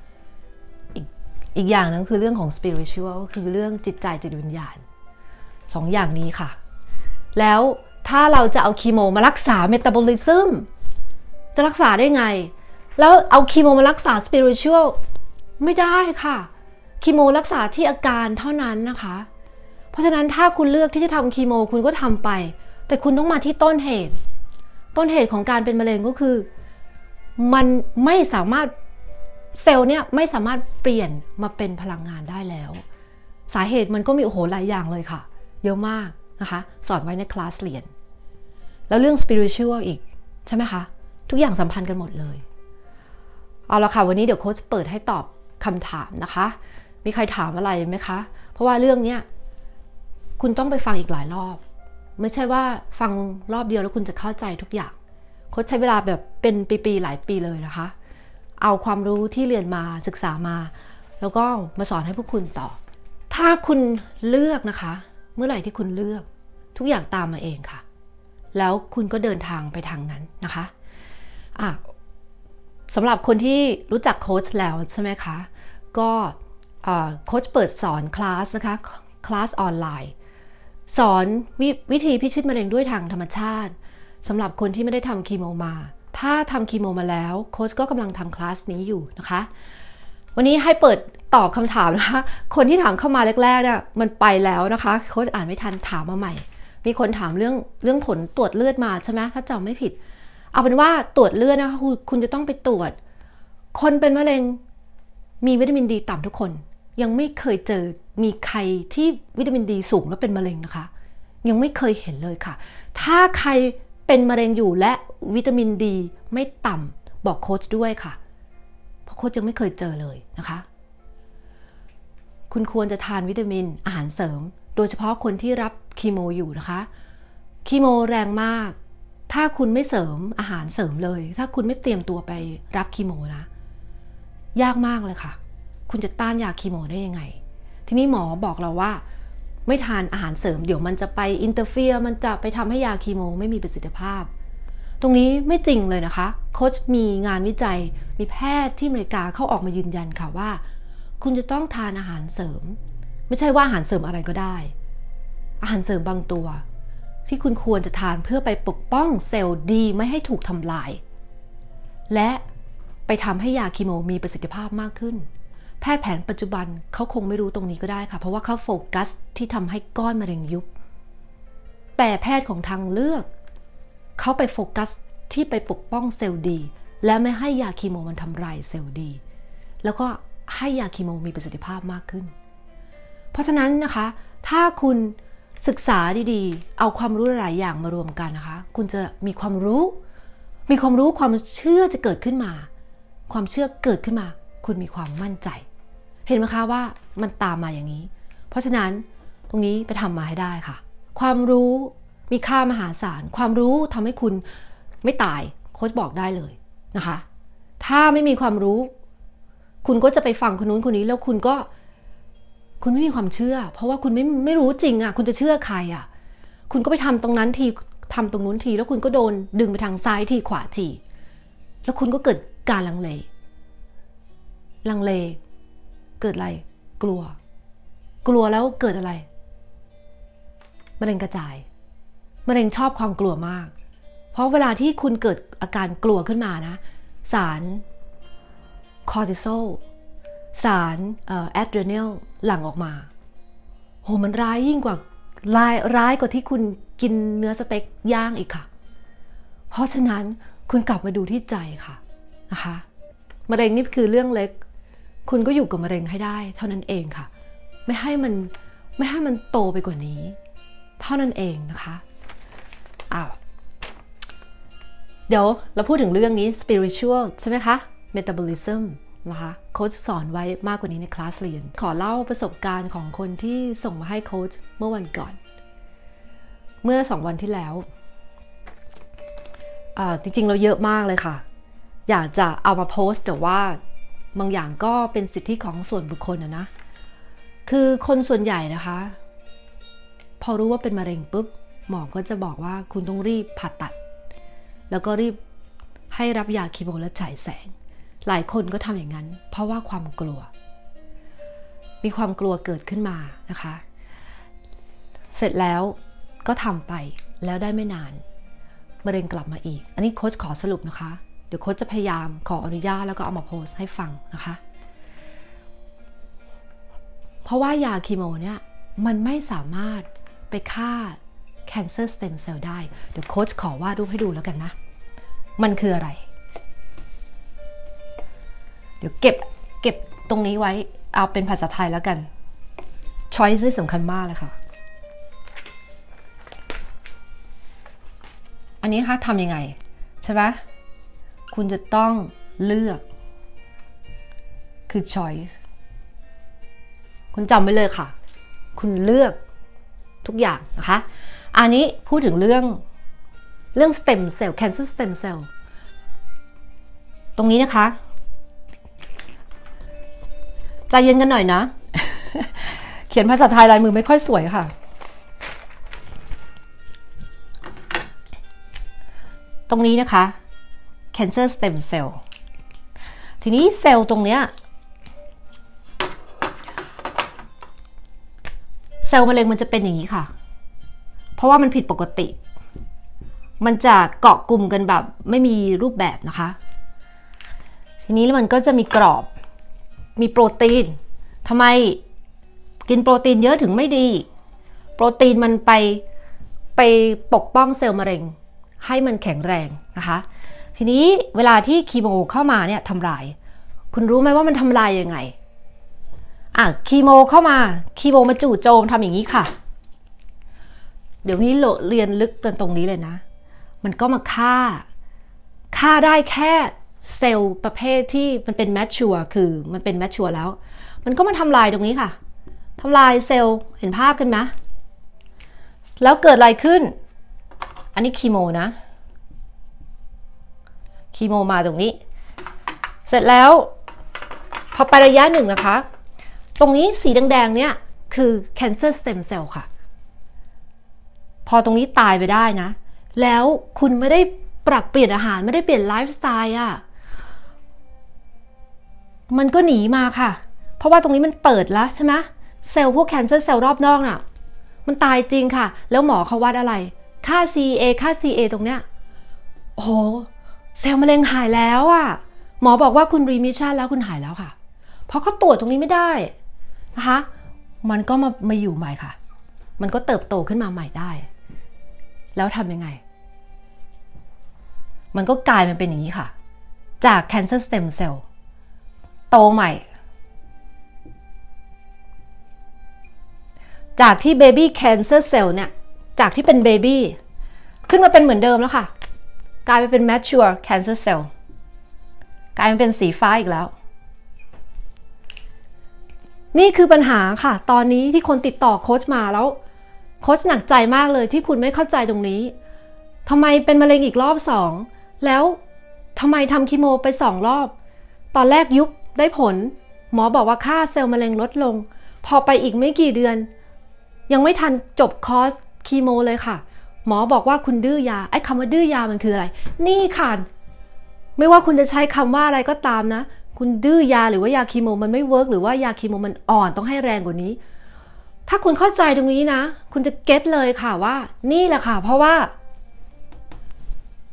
อีกอย่างนึงคือเรื่องของ spiritual คือเรื่องจิตใจจิตวิญญาณสองอย่างนี้ค่ะแล้วถ้าเราจะเอาคีโมมารักษาเมตาบอลิซึมจะรักษาได้ไงแล้วเอาคีโมมารักษา spiritual ไม่ได้ค่ะคีโมรักษาที่อาการเท่านั้นนะคะเพราะฉะนั้นถ้าคุณเลือกที่จะทำคีโมคุณก็ทำไปแต่คุณต้องมาที่ต้นเหตุของการเป็นมะเร็งก็คือมันไม่สามารถเซลล์เนี่ยไม่สามารถเปลี่ยนมาเป็นพลังงานได้แล้วสาเหตุมันก็มีหลายอย่างเลยค่ะเยอะมากนะคะสอนไว้ในคลาสเรียนแล้วเรื่อง spiritual อีกใช่ไหมคะทุกอย่างสัมพันธ์กันหมดเลยเอาละค่ะวันนี้เดี๋ยวโค้ชเปิดให้ตอบคำถามนะคะมีใครถามอะไรไหมคะเพราะว่าเรื่องเนี้ยคุณต้องไปฟังอีกหลายรอบไม่ใช่ว่าฟังรอบเดียวแล้วคุณจะเข้าใจทุกอย่างโค้ชใช้เวลาแบบเป็นปีๆหลายปีเลยนะคะเอาความรู้ที่เรียนมาศึกษามาแล้วก็มาสอนให้พวกคุณต่อถ้าคุณเลือกนะคะเมื่อไหร่ที่คุณเลือกทุกอย่างตามมาเองค่ะแล้วคุณก็เดินทางไปทางนั้นนะคะสำหรับคนที่รู้จักโค้ชแล้วใช่ไหมคะก็โค้ชเปิดสอนคลาสนะคะคลาสออนไลน์สอนวิธีพิชิตมะเร็งด้วยทางธรรมชาติสำหรับคนที่ไม่ได้ทำคีโมมาถ้าทำคีโมมาแล้วโค้ชก็กำลังทำคลาสนี้อยู่นะคะวันนี้ให้เปิดตอบคำถามนะคะคนที่ถามเข้ามาแรกๆเนี่ยมันไปแล้วนะคะโค้ชอ่านไม่ทันถามมาใหม่มีคนถามเรื่องผลตรวจเลือดมาใช่ไหมถ้าจำไม่ผิดเอาเป็นว่าตรวจเลือดนะคะคุณจะต้องไปตรวจคนเป็นมะเร็งมีวิตามินดีต่ำทุกคนยังไม่เคยเจอมีใครที่วิตามินดีสูงแล้วเป็นมะเร็งนะคะยังไม่เคยเห็นเลยค่ะถ้าใครเป็นมะเร็งอยู่และวิตามินดีไม่ต่ำบอกโค้ชด้วยค่ะเพราะโค้ชยังไม่เคยเจอเลยนะคะคุณควรจะทานวิตามินอาหารเสริมโดยเฉพาะคนที่รับคีโมอยู่นะคะคีโมแรงมากถ้าคุณไม่เสริมอาหารเสริมเลยถ้าคุณไม่เตรียมตัวไปรับคีโมนะยากมากเลยค่ะคุณจะต้านยาคีโมได้ยังไงทีนี้หมอบอกเราว่าไม่ทานอาหารเสริมเดี๋ยวมันจะไปอินเตอร์เฟียร์มันจะไปทำให้ยาคีโมไม่มีประสิทธิภาพตรงนี้ไม่จริงเลยนะคะโค้ชมีงานวิจัยมีแพทย์ที่อเมริกาเขาออกมายืนยันค่ะว่าคุณจะต้องทานอาหารเสริมไม่ใช่ว่าอาหารเสริมอะไรก็ได้อาหารเสริมบางตัวที่คุณควรจะทานเพื่อไปปกป้องเซลล์ดีไม่ให้ถูกทำลายและไปทำให้ยาคีโมมีประสิทธิภาพมากขึ้นแพทย์แผนปัจจุบันเขาคงไม่รู้ตรงนี้ก็ได้ค่ะเพราะว่าเขาโฟกัสที่ทำให้ก้อนมะเร็งยุบแต่แพทย์ของทางเลือกเขาไปโฟกัสที่ไปปกป้องเซลล์ดีและไม่ให้ยาคีโมมันทำลายเซลล์ดีแล้วก็ให้ยาคีโมมีประสิทธิภาพมากขึ้นเพราะฉะนั้นนะคะถ้าคุณศึกษาดีๆเอาความรู้หลายอย่างมารวมกันนะคะคุณจะมีความรู้ความเชื่อจะเกิดขึ้นมาความเชื่อเกิดขึ้นมาคุณมีความมั่นใจเห็นไหมคะว่ามันตามมาอย่างนี้เพราะฉะนั้นตรงนี้ไปทำมาให้ได้ค่ะความรู้มีค่ามหาศาลความรู้ทำให้คุณไม่ตายโค้ชบอกได้เลยนะคะถ้าไม่มีความรู้คุณก็จะไปฟังคนนู้นคนนี้แล้วคุณไม่มีความเชื่อเพราะว่าคุณไม่รู้จริงอ่ะคุณจะเชื่อใครอ่ะคุณก็ไปทำตรงนั้นทีทำตรงนู้นทีแล้วคุณก็โดนดึงไปทางซ้ายทีขวาทีแล้วคุณก็เกิดการลังเลเกิดอะไรกลัวแล้วเกิดอะไรมะเร็งกระจายมะเร็งชอบความกลัวมากเพราะเวลาที่คุณเกิดอาการกลัวขึ้นมานะสารคอร์ติซอลสารแอดรีนัลหลั่งออกมาโหมันร้ายยิ่งกว่าร้ายกว่าที่คุณกินเนื้อสเต็กย่างอีกค่ะเพราะฉะนั้นคุณกลับมาดูที่ใจค่ะนะคะมะเร็งนี่คือเรื่องเล็กคุณก็อยู่กับมะเร็งให้ได้เท่านั้นเองค่ะไม่ให้มันโตไปกว่านี้เท่านั้นเองนะคะเดี๋ยวเราพูดถึงเรื่องนี้ spiritual ใช่ไหมคะ metabolism นะคะโค้ชสอนไว้มากกว่านี้ในคลาสเรียนขอเล่าประสบการณ์ของคนที่ส่งมาให้โค้ชเมื่อวันก่อนเมื่อ2 วันที่แล้วจริงๆเราเยอะมากเลยค่ะอยากจะเอามาโพสต์แต่ว่าบางอย่างก็เป็นสิทธิของส่วนบุคคลนะคือคนส่วนใหญ่นะคะพอรู้ว่าเป็นมะเร็งปุ๊บหมอก็จะบอกว่าคุณต้องรีบผ่าตัดแล้วก็รีบให้รับยาคีโมและฉายแสงหลายคนก็ทำอย่างนั้นเพราะว่าความกลัวมีความกลัวเกิดขึ้นมานะคะเสร็จแล้วก็ทำไปแล้วได้ไม่นานมะเร็งกลับมาอีกอันนี้โค้ชขอสรุปนะคะเดี๋ยวโค้ชจะพยายามขออนุญาตแล้วก็เอามาโพสต์ให้ฟังนะคะเพราะว่ายาคีโมเนี่ยมันไม่สามารถไปฆ่า Cancer Stem Cell ได้เดี๋ยวโค้ชขอวาดรูปให้ดูแล้วกันนะมันคืออะไรเดี๋ยวเก็บตรงนี้ไว้เอาเป็นภาษาไทยแล้วกัน choice สำคัญมากเลยค่ะอันนี้ค่ะทำยังไงใช่ไหมคุณจะต้องเลือกคือ choice คุณจำไว้เลยค่ะคุณเลือกทุกอย่างนะคะอันนี้พูดถึงเรื่อง stem cell cancer stem cell ตรงนี้นะคะใจเย็นกันหน่อยนะ เขียนภาษาไทยลายมือไม่ค่อยสวยค่ะตรงนี้นะคะ cancer stem cell ทีนี้เซลล์ตรงเนี้ยเซลล์มะเร็งมันจะเป็นอย่างนี้ค่ะเพราะว่ามันผิดปกติมันจะเกาะกลุ่มกันแบบไม่มีรูปแบบนะคะทีนี้มันก็จะมีกรอบมีโปรตีนทำไมกินโปรตีนเยอะถึงไม่ดีโปรตีนมันไปปกป้องเซลล์มะเร็งให้มันแข็งแรงนะคะทีนี้เวลาที่คีโมเข้ามาเนี่ยทำลายคุณรู้ไหมว่ามันทำลายยังไงคีโมเข้ามาคีโมมาจู่โจมทำอย่างนี้ค่ะเดี๋ยวนี้เรียนลึกกันตรงนี้เลยนะมันก็มาฆ่าได้แค่เซลล์ประเภทที่มันเป็นแมชชัวร์คือมันเป็นแมชชัวร์แล้วมันก็มาทำลายตรงนี้ค่ะทำลายเซลล์เห็นภาพกันไหมแล้วเกิดอะไรขึ้นอันนี้คีโมนะคีโมมาตรงนี้เสร็จแล้วพอไประยะหนึ่งนะคะตรงนี้สีแดงๆเนี่ยคือ cancer stem cell ค่ะพอตรงนี้ตายไปได้นะแล้วคุณไม่ได้ปรับเปลี่ยนอาหารไม่ได้เปลี่ยนไลฟ์สไตล์มันก็หนีมาค่ะเพราะว่าตรงนี้มันเปิดแล้วใช่ไหมเซลล์พวก cancer cell รอบนอกน่ะมันตายจริงค่ะแล้วหมอเขาวัดอะไรค่า CA ตรงเนี้ยโอ้โหเซลล์มะเร็งหายแล้วหมอบอกว่าคุณ remission แล้วคุณหายแล้วค่ะเพราะเขาตรวจตรงนี้ไม่ได้นะคะมันก็มาอยู่ใหม่ค่ะมันก็เติบโตขึ้นมาใหม่ได้แล้วทำยังไงมันก็กลายเป็นอย่างนี้ค่ะจาก cancer stem cell โตใหม่จากที่ baby cancer cell เนี่ยจากที่เป็น baby ขึ้นมาเป็นเหมือนเดิมแล้วค่ะกลายไปเป็น mature cancer cell กลายเป็นสีฟ้าอีกแล้วนี่คือปัญหาค่ะตอนนี้ที่คนติดต่อโค้ชมาแล้วโค้ชหนักใจมากเลยที่คุณไม่เข้าใจตรงนี้ทำไมเป็นมะเร็งอีกรอบ2แล้วทำไมทำคีโมไป2รอบตอนแรกยุบได้ผลหมอบอกว่าค่าเซลล์มะเร็งลดลงพอไปอีกไม่กี่เดือนยังไม่ทันจบคอร์สคีโมเลยค่ะหมอบอกว่าคุณดื้อยาไอ้คำว่าดื้อยามันคืออะไรนี่ค่ะไม่ว่าคุณจะใช้คำว่าอะไรก็ตามนะคุณดื้อยาหรือว่ายาคีโมมันไม่เวิร์กหรือว่ายาคีโมมันอ่อนต้องให้แรงกว่านี้ถ้าคุณเข้าใจตรงนี้นะคุณจะเก็ตเลยค่ะว่านี่แหละค่ะเพราะว่า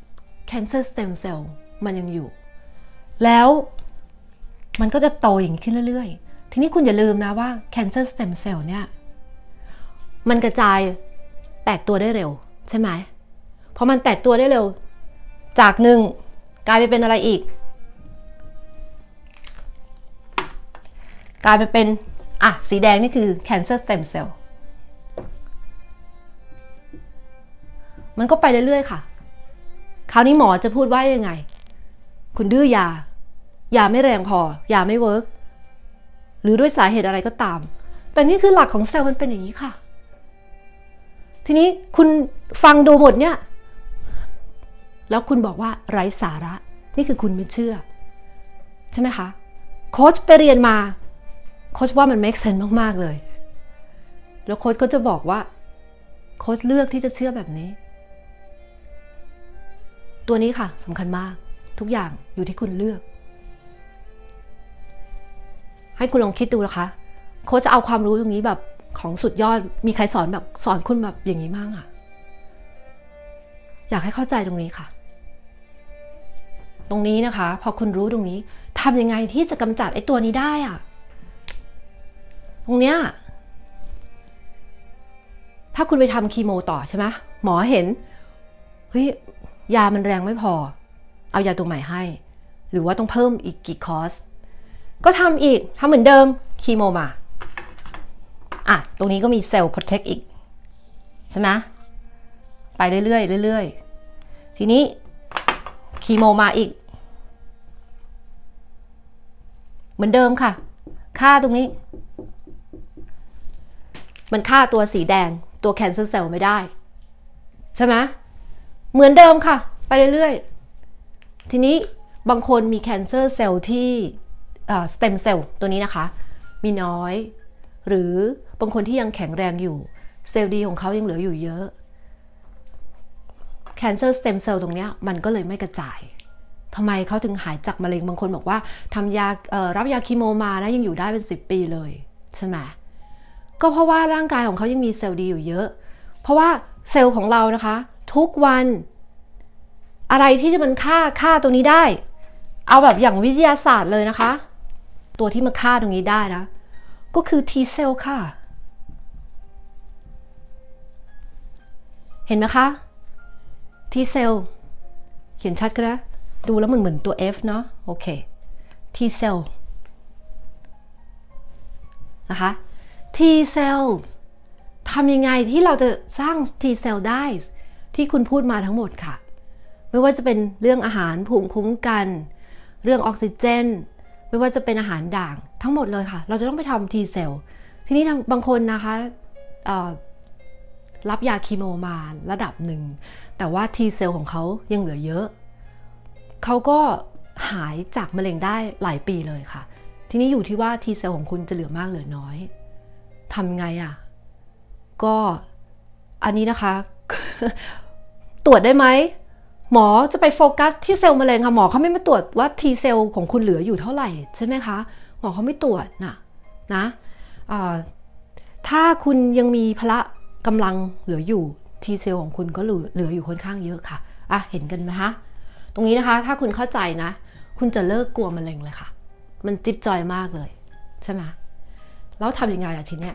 cancer stem cell มันยังอยู่แล้วมันก็จะโตอย่างนี้ขึ้นเรื่อยๆทีนี้คุณอย่าลืมนะว่า cancer stem cell เนี่ยมันกระจายแตกตัวได้เร็วใช่ไหมพอมันแตกตัวได้เร็วจากหนึ่งกลายไปเป็นอะไรอีกกลายไปเป็นสีแดงนี่คือ cancer stem cell มันก็ไปเรื่อยๆค่ะคราวนี้หมอจะพูดว่ายังไงคุณดื้อยาไม่แรงพอยาไม่เวิร์กหรือด้วยสาเหตุอะไรก็ตามแต่นี่คือหลักของเซลล์มันเป็นอย่างนี้ค่ะทีนี้คุณฟังดูหมดเนี่ยแล้วคุณบอกว่าไร้สาระนี่คือคุณไม่เชื่อใช่ไหมคะโค้ชไปเรียนมาโค้ชว่ามัน make sense มากๆเลยแล้วโค้ชก็จะบอกว่าโค้ชเลือกที่จะเชื่อแบบนี้ตัวนี้ค่ะสำคัญมากทุกอย่างอยู่ที่คุณเลือกให้คุณลองคิดดูนะคะโค้ชจะเอาความรู้ตรงนี้แบบของสุดยอดมีใครสอนคุณแบบอย่างนี้บ้างอยากให้เข้าใจตรงนี้ค่ะตรงนี้นะคะพอคุณรู้ตรงนี้ทำยังไงที่จะกำจัดไอ้ตัวนี้ได้ตรงเนี้ยถ้าคุณไปทำคีโมต่อใช่ไหมหมอเห็นเฮ้ยยามันแรงไม่พอเอายาตัวใหม่ให้หรือว่าต้องเพิ่มอีกกี่คอร์สก็ทำอีกทำเหมือนเดิมคีโมมาตรงนี้ก็มีเซลล์โปรเทคอีกใช่ไหมไปเรื่อยๆทีนี้คีโมมาอีกเหมือนเดิมค่ะค่าตรงนี้มันฆ่าตัวสีแดงตัวแคนเซอร์เซลล์ไม่ได้ใช่ไหมเหมือนเดิมค่ะไปเรื่อยๆทีนี้บางคนมีแคนเซอร์เซลล์ที่สเต็มเซลล์ตัวนี้นะคะมีน้อยหรือบางคนที่ยังแข็งแรงอยู่เซลล์ดีของเขายังเหลืออยู่เยอะแคนเซอร์สเต็มเซลล์ตรงนี้มันก็เลยไม่กระจายทำไมเขาถึงหายจากมะเร็งบางคนบอกว่าทำยารับยาคีโมมานะยังอยู่ได้เป็น10 ปีเลยใช่ไหมก็เพราะว่าร่างกายของเขายังมีเซลล์ดีอยู่เยอะเพราะว่าเซลล์ของเรานะคะทุกวันอะไรที่จะมันฆ่าตรงนี้ได้เอาแบบอย่างวิทยาศาสตร์เลยนะคะตัวที่มาฆ่าตรงนี้ได้นะก็คือ T เซลล์ค่ะเห็นไหมคะ T เซลล์เขียนชัดกันนะดูแล้วเหมือนตัว F เนาะโอเค T เซลล์นะคะ T เซลล์ทำยังไงที่เราจะสร้าง T เซลล์ได้ที่คุณพูดมาทั้งหมดค่ะไม่ว่าจะเป็นเรื่องอาหารภูมิคุ้มกันเรื่องออกซิเจนไม่ว่าจะเป็นอาหารด่างทั้งหมดเลยค่ะเราจะต้องไปทำ T เซลล์ทีนี้บางคนนะคะรับยาคีโมมาระดับหนึ่งแต่ว่า T เซลล์ของเขายังเหลือเยอะเขาก็หายจากมะเร็งได้หลายปีเลยค่ะทีนี้อยู่ที่ว่า T เซลล์ของคุณจะเหลือมากเหลือน้อยทำไงก็อันนี้นะคะ ตรวจได้ไหมหมอจะไปโฟกัสที่เซลล์มะเร็งค่ะหมอเขาไม่มาตรวจว่า T เซลล์ของคุณเหลืออยู่เท่าไหร่ใช่ไหมคะหมอเขาไม่ตรวจนะถ้าคุณยังมีพละกำลังเหลืออยู่ T เซลล์ของคุณก็เหลืออยู่ค่อนข้างเยอะค่ะเห็นกันไหมคะตรงนี้นะคะถ้าคุณเข้าใจนะคุณจะเลิกกลัวมะเร็งเลยค่ะมันจิ๊บจอยมากเลยใช่ไหมแล้วทำยังไงทีเนี้ย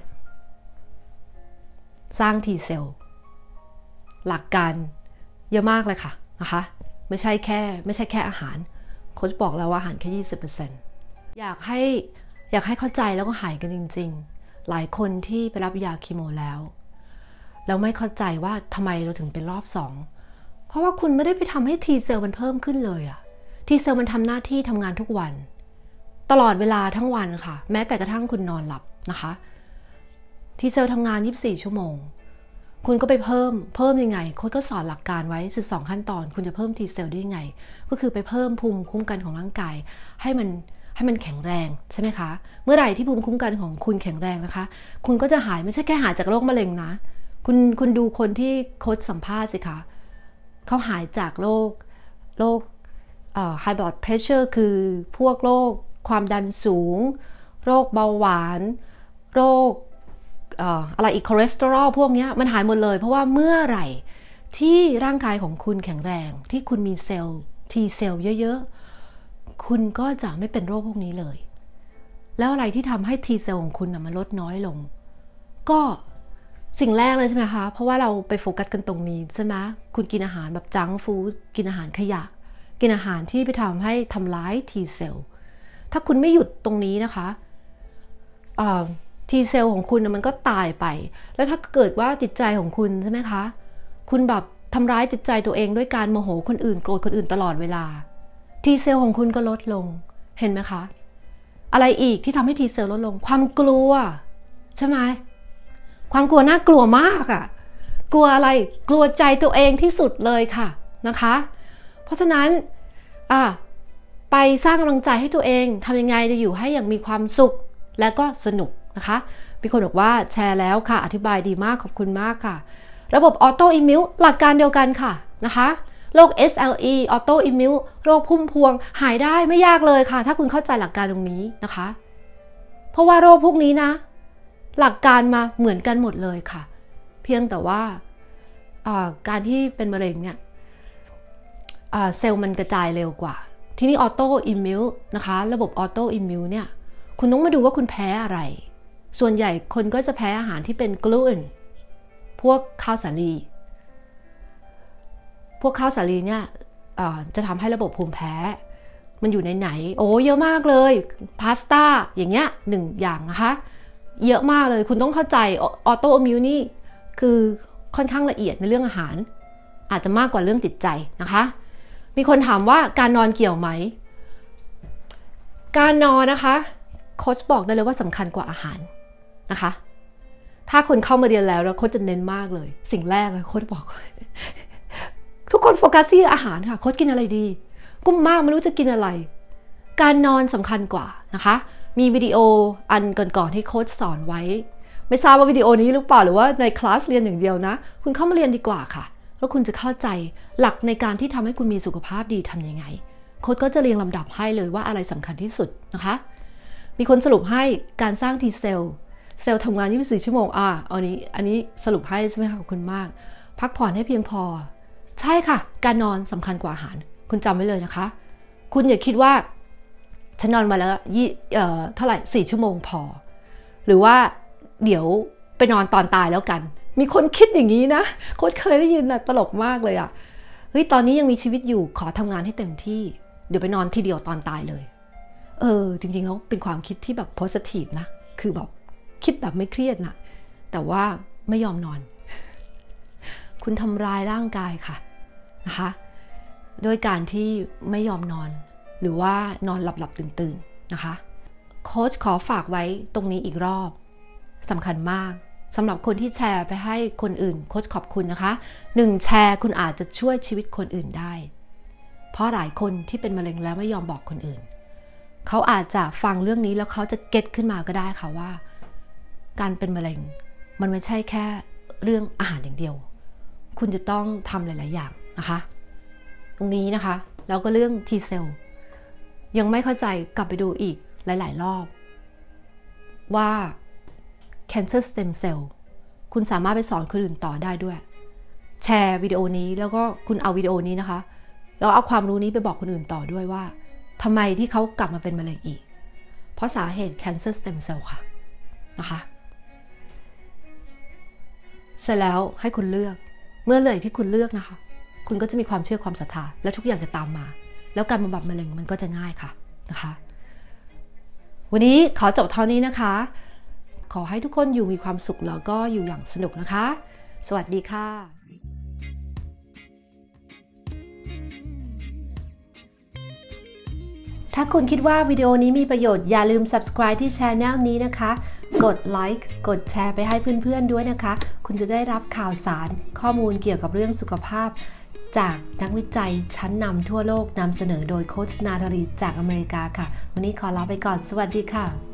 สร้าง T เซลล์หลักการเยอะมากเลยค่ะนะคะไม่ใช่แค่อาหารโค้ชบอกแล้วว่าอาหารแค่ 20% อยากให้เข้าใจแล้วก็หายกันจริงๆหลายคนที่ไปรับยาคีโมแล้วไม่เข้าใจว่าทำไมเราถึงเป็นรอบ2เพราะว่าคุณไม่ได้ไปทำให้ T เซลล์มันเพิ่มขึ้นเลยT เซลล์มันทำหน้าที่ทำงานทุกวันตลอดเวลาทั้งวันค่ะแม้แต่กระทั่งคุณนอนหลับนะคะ T เซลล์ทำงาน24 ชั่วโมงคุณก็ไปเพิ่มยังไงโค้ชก็สอนหลักการไว้12ขั้นตอนคุณจะเพิ่ม T เซลล์ได้ยังไงก็คือไปเพิ่มภูมิคุ้มกันของร่างกายให้มันแข็งแรงใช่ไหมคะเมื่อไหร่ที่ภูมิคุ้มกันของคุณแข็งแรงนะคะคุณก็จะหายไม่ใช่แค่หายจากโรคมะเร็งนะคุณดูคนที่โค้ชสัมภาษณ์สิคะเขาหายจากโรคhigh blood pressure คือพวกโรคความดันสูงโรคเบาหวานโรคอะไรอีกคอเลสเตอรอลพวกนี้มันหายหมดเลยเพราะว่าเมื่อไหร่ที่ร่างกายของคุณแข็งแรงที่คุณมีเซลล์ T เซลล์เยอะๆคุณก็จะไม่เป็นโรคพวกนี้เลยแล้วอะไรที่ทำให้ T เซลล์ของคุณมันลดน้อยลงก็สิ่งแรกเลยใช่ไหมคะเพราะว่าเราไปโฟกัสกันตรงนี้ใช่ไหมคุณกินอาหารแบบจังก์ฟู้ดกินอาหารขยะกินอาหารที่ไปทำให้ทำร้าย T เซลล์ถ้าคุณไม่หยุดตรงนี้นะคะT เซลล์ของคุณมันก็ตายไปแล้วถ้าเกิดว่าจิตใจของคุณใช่ไหมคะคุณแบบทำร้ายจิตใจตัวเองด้วยการโมโหคนอื่นโกรธคนอื่นตลอดเวลา T เซลล์ของคุณก็ลดลงเห็นไหมคะอะไรอีกที่ทำให้ T เซลล์ลดลงความกลัวใช่ไหมความกลัวน่ากลัวมากอ่ะกลัวอะไรกลัวใจตัวเองที่สุดเลยค่ะนะคะเพราะฉะนั้นไปสร้างกำลังใจให้ตัวเองทำยังไงจะอยู่ให้อย่างมีความสุขและก็สนุกนะคะมีคนบอกว่าแชร์แล้วค่ะอธิบายดีมากขอบคุณมากค่ะระบบออโตอิมิวหลักการเดียวกันค่ะนะคะโรค SLE ออโตอิมิวโรคพุ่มพวงหายได้ไม่ยากเลยค่ะถ้าคุณเข้าใจหลักการตรงนี้นะคะเพราะว่าโรคพวกนี้นะหลักการมาเหมือนกันหมดเลยค่ะเพียงแต่ว่าการที่เป็นมะเร็งเนี่ยเซลล์มันกระจายเร็วกว่าทีนี้ออโตอิมิวนะคะระบบออโตอิมิวเนี่ยคุณต้องมาดูว่าคุณแพ้อะไรส่วนใหญ่คนก็จะแพ้อาหารที่เป็นกลูเตนพวกข้าวสาลีเนี่ยจะทำให้ระบบภูมิแพ้มันอยู่ในไหนโอ้เยอะมากเลยพาสต้าอย่างเงี้ย1อย่างนะคะเยอะมากเลยคุณต้องเข้าใจออโตอิมิวนี่คือค่อนข้างละเอียดในเรื่องอาหารอาจจะมากกว่าเรื่องจิตใจนะคะมีคนถามว่าการนอนเกี่ยวไหมการนอนนะคะโค้ชบอกได้เลยว่าสำคัญกว่าอาหารนะคะถ้าคนเข้ามาเรียนแล้วโค้ชจะเน้นมากเลยสิ่งแรกเลยโค้ชบอกทุกคนโฟกัสที่อาหารค่ะโค้ชกินอะไรดีกุ้มมากไม่รู้จะกินอะไรการนอนสำคัญกว่านะคะมีวิดีโออันก่อนๆที่โค้ชสอนไว้ไม่ทราบว่าวิดีโอนี้หรือเปล่าหรือว่าในคลาสเรียนอย่างเดียวนะคุณเข้ามาเรียนดีกว่าค่ะแล้วคุณจะเข้าใจหลักในการที่ทำให้คุณมีสุขภาพดีทำยังไงโค้ชก็จะเรียงลำดับให้เลยว่าอะไรสำคัญที่สุดนะคะมีคนสรุปให้การสร้าง T เซลล์ทำงาน24ชั่วโมงอันนี้สรุปให้ใช่ไหมคะขอบคุณมากพักผ่อนให้เพียงพอใช่ค่ะการนอนสำคัญกว่าอาหารคุณจำไว้เลยนะคะคุณอย่าคิดว่าฉันนอนมาแล้วเท่าไหร่4ชั่วโมงพอหรือว่าเดี๋ยวไปนอนตอนตายแล้วกันมีคนคิดอย่างนี้นะโค้ชเคยได้ยินนะตลกมากเลยอ่ะเฮ้ยตอนนี้ยังมีชีวิตอยู่ขอทำงานให้เต็มที่เดี๋ยวไปนอนทีเดียวตอนตายเลยจริงๆแล้วเป็นความคิดที่แบบ positive นะคือแบบคิดแบบไม่เครียดนะแต่ว่าไม่ยอมนอนคุณทำร้ายร่างกายค่ะนะคะโดยการที่ไม่ยอมนอนหรือว่านอนหลับๆตื่นๆนะคะโค้ชขอฝากไว้ตรงนี้อีกรอบสำคัญมากสำหรับคนที่แชร์ไปให้คนอื่นโค้ชขอบคุณนะคะ1แชร์คุณอาจจะช่วยชีวิตคนอื่นได้เพราะหลายคนที่เป็นมะเร็งแล้วไม่ยอมบอกคนอื่นเขาอาจจะฟังเรื่องนี้แล้วเขาจะเก็ตขึ้นมาก็ได้ค่ะว่าการเป็นมะเร็งมันไม่ใช่แค่เรื่องอาหารอย่างเดียวคุณจะต้องทำหลายๆอย่างนะคะตรงนี้นะคะแล้วก็เรื่อง T เซลล์ยังไม่เข้าใจกลับไปดูอีกหลายๆรอบว่า Cancer Stem Cell คุณสามารถไปสอนคนอื่นต่อได้ด้วยแชร์วิดีโอนี้แล้วก็คุณเอาวิดีโอนี้นะคะแล้วเอาความรู้นี้ไปบอกคนอื่นต่อด้วยว่าทำไมที่เขากลับมาเป็นมะเร็งอีกเพราะสาเหตุ Cancer Stem Cell ค่ะนะคะเสร็จแล้วให้คุณเลือกเมื่อเลยที่คุณเลือกนะคะคุณก็จะมีความเชื่อความศรัทธาและทุกอย่างจะตามมาแล้วการบำบัดมะเร็งมันก็จะง่ายค่ะนะคะวันนี้ขอจบเท่านี้นะคะขอให้ทุกคนอยู่มีความสุขแล้วก็อยู่อย่างสนุกนะคะสวัสดีค่ะถ้าคุณคิดว่าวิดีโอนี้มีประโยชน์อย่าลืม subscribe ที่ channel นี้นะคะกดไลค์กดแชร์ไปให้เพื่อนๆด้วยนะคะคุณจะได้รับข่าวสารข้อมูลเกี่ยวกับเรื่องสุขภาพจากนักวิจัยชั้นนำทั่วโลกนำเสนอโดยโค้ชนาธารีจากอเมริกาค่ะวันนี้ขอลาไปก่อนสวัสดีค่ะ